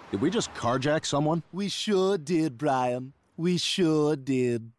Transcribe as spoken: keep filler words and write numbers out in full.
Did we just carjack someone? We sure did, Brian. We sure did.